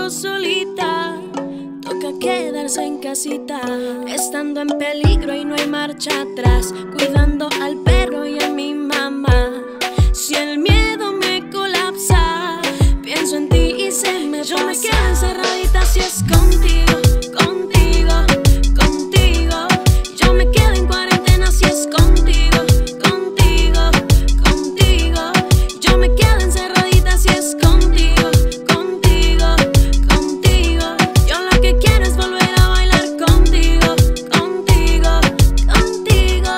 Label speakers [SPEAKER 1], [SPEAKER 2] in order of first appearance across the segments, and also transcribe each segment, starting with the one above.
[SPEAKER 1] yo solita. Toca quedarse en casita, estando en peligro y no hay marcha atrás, cuidando al perro y a mi mamá. Si el miedo me colapsa, pienso en ti y se me pasa. Yo me quedo encerradita si es contigo, contigo, contigo. Yo me quedo en cuarentena si es contigo, contigo, contigo. Yo me quedo encerradita si es contigo, contigo, contigo. Yo lo que quiero es volver a bailar contigo, contigo, contigo.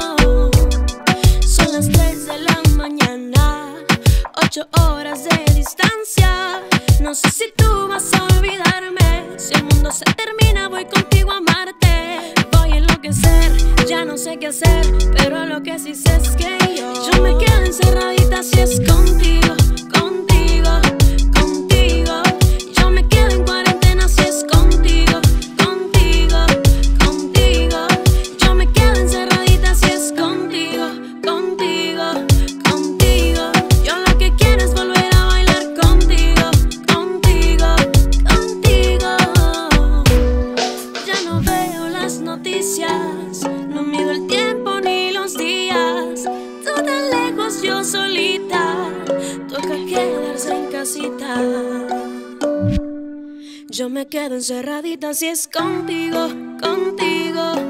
[SPEAKER 1] Son las 3 de la mañana, 8 horas de distancia. No sé si tú vas a olvidarme. Si el mundo se termina, voy contigo a amarte. Voy a enloquecer, ya no sé qué hacer, pero lo que sí sé es que yo me quedo encerradita si es contigo, contigo, contigo. Yo me quedo en cuarentena si es contigo, contigo, contigo. Yo me quedo encerradita si es contigo, contigo, contigo. Yo lo que quiero es volver a bailar contigo, contigo, contigo. Ya no veo las noticias, no mido el tiempo ni los días. Tú tan lejos, yo solita. Toca quedarse en casita. Yo me quedo encerradita si es contigo, contigo.